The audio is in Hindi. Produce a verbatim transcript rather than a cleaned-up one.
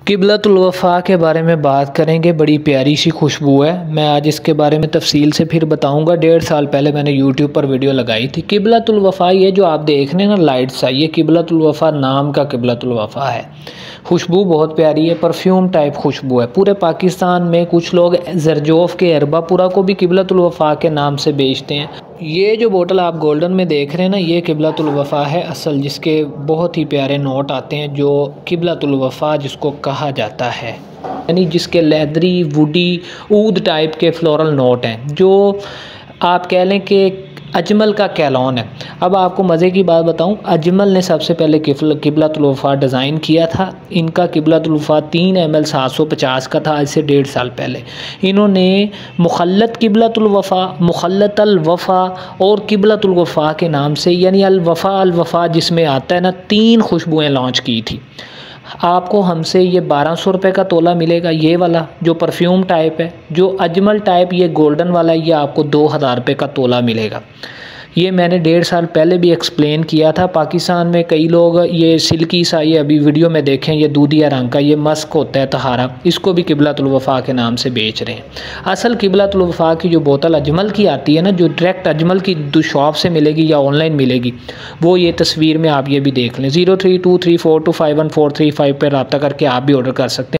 क़िबलतुल वफ़ा के बारे में बात करेंगे। बड़ी प्यारी सी खुशबू है। मैं आज इसके बारे में तफसील से फिर बताऊंगा। डेढ़ साल पहले मैंने यूट्यूब पर वीडियो लगाई थी। क़िबलतुल वफ़ा ये जो आप देख रहे हैं ना लाइट सा, ये क़िबलतुल वफ़ा नाम का क़िबलतुल वफ़ा है। खुशबू बहुत प्यारी है, परफ्यूम टाइप खुशबू है। पूरे पाकिस्तान में कुछ लोग जरजोफ़ के अरबापुरा को भी क़िबलतुल वफ़ा के नाम से बेचते हैं। ये जो बोतल आप गोल्डन में देख रहे हैं ना, ये क़िबलतुल वफ़ा है असल, जिसके बहुत ही प्यारे नोट आते हैं, जो क़िबलतुल वफ़ा जिसको कहा जाता है, यानी जिसके लेदरी वुडी ऊद टाइप के फ्लोरल नोट हैं, जो आप कह लें कि अजमल का कैलॉन है। अब आपको मज़े की बात बताऊं, अजमल ने सबसे पहले क़िबलतुल वफ़ा डिज़ाइन किया था। इनका क़िबलतुल वफ़ा तीन एम एल सात सौ पचास का था, आज से डेढ़ साल पहले। इन्होंने मुखल्लत क़िबलतुल वफ़ा, मुखल्लत अल वफ़ा और क़िबलतुल वफ़ा के नाम से, यानी अल वफ़ा अल वफ़ा जिसमें आता है ना, तीन खुशबुएँ लॉन्च की थी। आपको हमसे ये बारह सौ रुपये का तोला मिलेगा, ये वाला जो परफ्यूम टाइप है। जो अजमल टाइप ये गोल्डन वाला, ये आपको दो हज़ार रुपये का तोला मिलेगा। ये मैंने डेढ़ साल पहले भी एक्सप्लेन किया था। पाकिस्तान में कई लोग ये सिल्की सा, ये अभी वीडियो में देखें, ये दूधिया रंग का ये मस्क होता है तहारा, इसको भी क़िबलतुल वफ़ा के नाम से बेच रहे हैं। असल क़िबलतुल वफ़ा की जो बोतल अजमल की आती है ना, जो डायरेक्ट अजमल की शॉप से मिलेगी या ऑनलाइन मिलेगी, वो ये तस्वीर में आप ये भी देख लें। Zero three two three four two five one four three five पर रब्ता करके आप भी ऑर्डर कर सकते हैं।